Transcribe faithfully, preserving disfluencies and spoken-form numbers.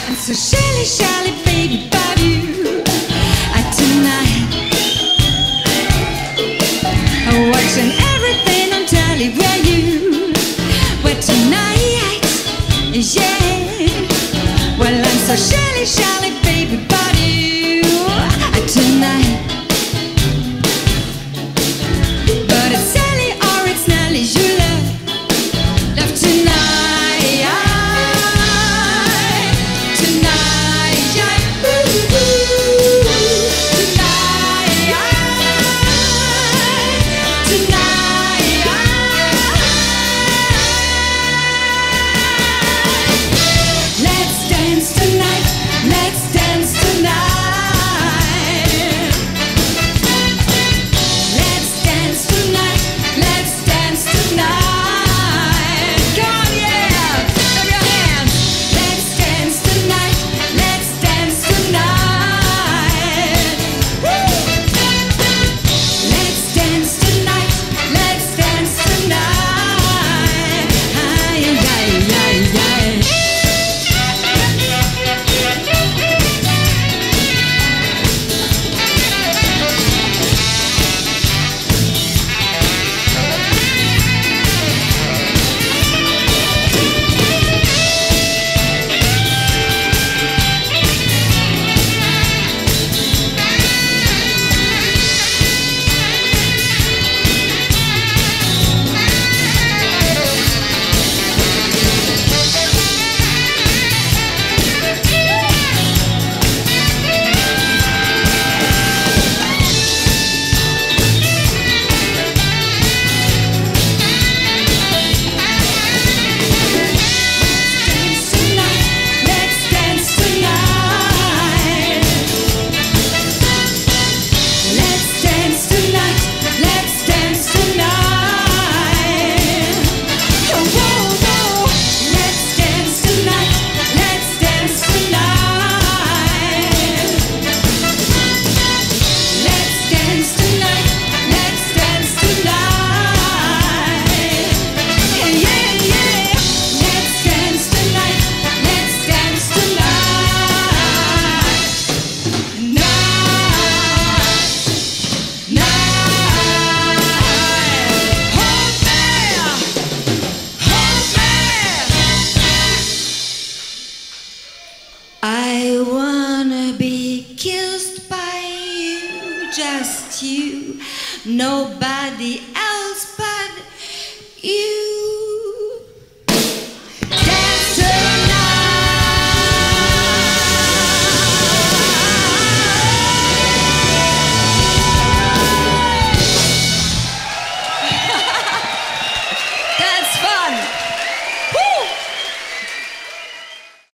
So shelly, shelly, baby, about you uh, tonight. I'm watching everything on telly where you were tonight, yeah. Well, I'm so shelly, shelly, baby, about you uh, tonight. But it's Sally or it's Nelly you love, love tonight. I wanna be kissed by you, just you, nobody else but you.